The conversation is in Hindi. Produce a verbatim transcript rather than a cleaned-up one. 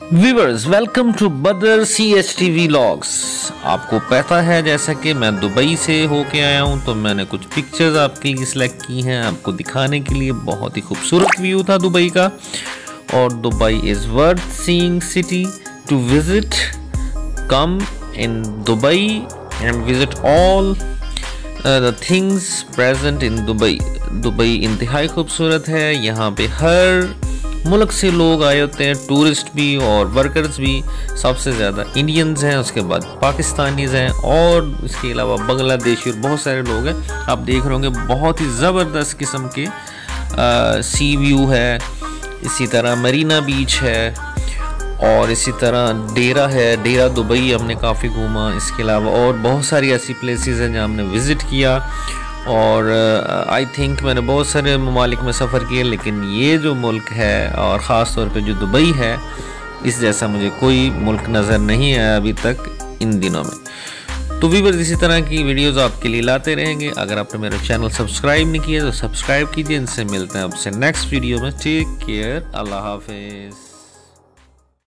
व्यूअर्स, वेलकम टू बदर सी एच टी व्लॉग्स। आपको पता है जैसा कि मैं दुबई से होके आया हूं, तो मैंने कुछ पिक्चर्स आपके लिए सिलेक्ट की हैं आपको दिखाने के लिए। बहुत ही खूबसूरत व्यू था दुबई का, और Dubai is worth seeing city to visit. Come in Dubai and visit all the things present in Dubai. Dubai इंतहाई खूबसूरत है। यहाँ पे हर मुल्क से लोग आए होते हैं, टूरिस्ट भी और वर्कर्स भी। सबसे ज़्यादा इंडियंस हैं, उसके बाद पाकिस्तानीज़ हैं, और इसके अलावा बांग्लादेशी और बहुत सारे लोग हैं। आप देख रहे होंगे बहुत ही ज़बरदस्त किस्म के आ, सी व्यू है। इसी तरह मरीना बीच है, और इसी तरह डेरा है। डेरा दुबई हमने काफ़ी घूमा। इसके अलावा और बहुत सारी ऐसी प्लेसेस हैं जहाँ हमने विज़िट किया। और आई uh, थिंक मैंने बहुत सारे ममालिक में सफ़र किया, लेकिन ये जो मुल्क है और ख़ास तौर पे जो दुबई है, इस जैसा मुझे कोई मुल्क नज़र नहीं आया अभी तक इन दिनों में। तो व्यूअर्स, इसी तरह की वीडियोस आपके लिए लाते रहेंगे। अगर आपने मेरा चैनल सब्सक्राइब नहीं किया तो सब्सक्राइब कीजिए। इनसे मिलते हैं आपसे नेक्स्ट वीडियो में। टेक केयर, अल्लाह हाफिज़।